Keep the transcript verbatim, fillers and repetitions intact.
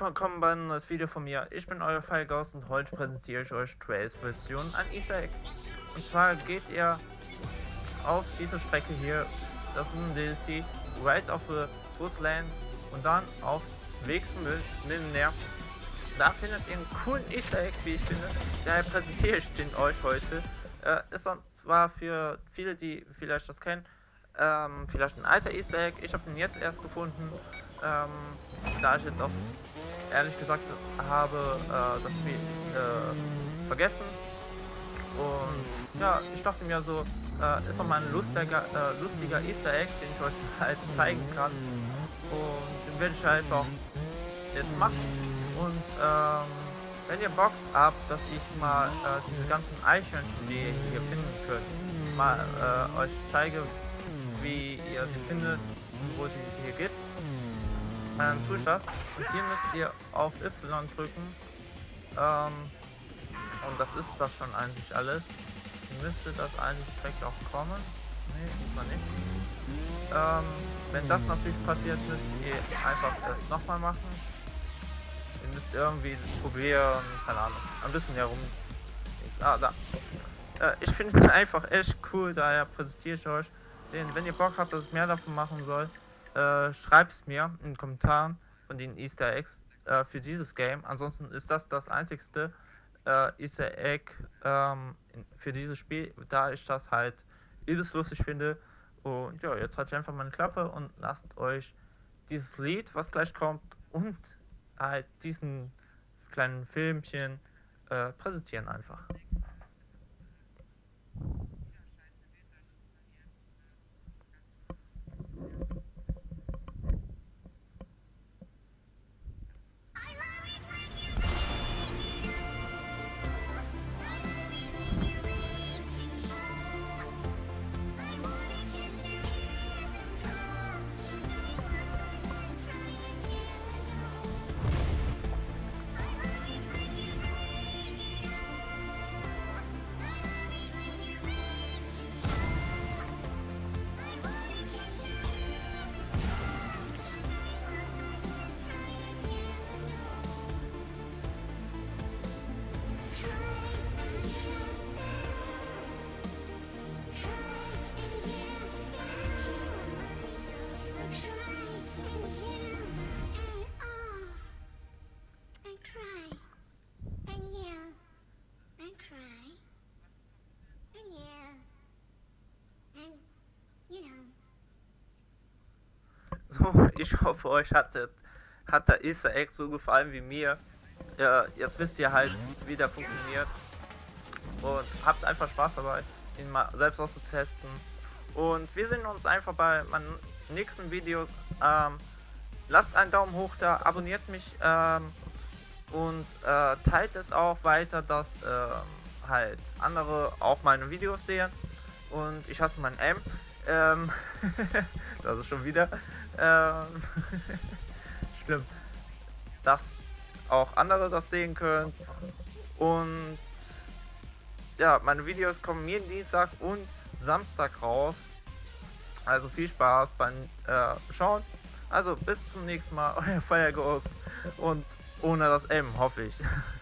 willkommen bei einem neues Video von mir. Ich bin euer Fireghost und heute präsentiere ich euch Trails Version an Easter Egg. Und zwar geht ihr auf diese Strecke hier, das ist ein D L C, Ride of the Bushlands und dann auf Weg zum Millionär. Da findet ihr einen coolen Easter Egg, wie ich finde. Daher präsentiere ich den euch heute. Äh, ist dann zwar für viele, die vielleicht das kennen, ähm, vielleicht ein alter Easter Egg. Ich habe den jetzt erst gefunden. Ähm, da ich jetzt auch ehrlich gesagt habe äh, das Spiel äh, vergessen, und ja, ich dachte mir so, äh, ist doch mal ein lustiger, äh, lustiger Easter Egg, den ich euch halt zeigen kann, und den werde ich halt auch jetzt machen. Und ähm, wenn ihr Bock habt, dass ich mal äh, diese ganzen Eichhörnchen, die ihr hier finden könnt, mal äh, euch zeige, wie ihr die findet und wo die hier gibt, dann tue ich das. Und hier müsst ihr auf Y drücken. Ähm, und das ist das schon eigentlich alles. Müsste das eigentlich direkt auch kommen. Ne, muss man nicht. Ähm, wenn das natürlich passiert, müsst ihr einfach das nochmal machen. Ihr müsst irgendwie probieren, keine Ahnung, ein bisschen herum. Ah, da. Äh, ich finde ihn einfach echt cool, daher präsentiere ich euch den. Wenn ihr Bock habt, dass ich mehr davon machen soll, Äh, schreib's mir in den Kommentaren von den Easter Eggs äh, für dieses Game. Ansonsten ist das das einzigste äh, Easter Egg ähm, in, für dieses Spiel, da ich das halt übelst lustig finde. Und ja, jetzt halte ich einfach meine Klappe und lasst euch dieses Lied, was gleich kommt, und halt diesen kleinen Filmchen äh, präsentieren einfach. So, ich hoffe, euch hat, hat der Easter Egg so gefallen wie mir. Ja, jetzt wisst ihr halt, wie der funktioniert. Und habt einfach Spaß dabei, ihn mal selbst auszutesten. Und wir sehen uns einfach bei meinem nächsten Video. Ähm, lasst einen Daumen hoch da, abonniert mich ähm, und äh, teilt es auch weiter, dass äh, halt andere auch meine Videos sehen. Und ich hasse mein M. Ähm, das ist schon wieder ähm, schlimm, dass auch andere das sehen können. Und ja, meine Videos kommen jeden Dienstag und Samstag raus. Also viel Spaß beim äh, Schauen. Also bis zum nächsten Mal, euer Fireghost, und ohne das M, hoffe ich.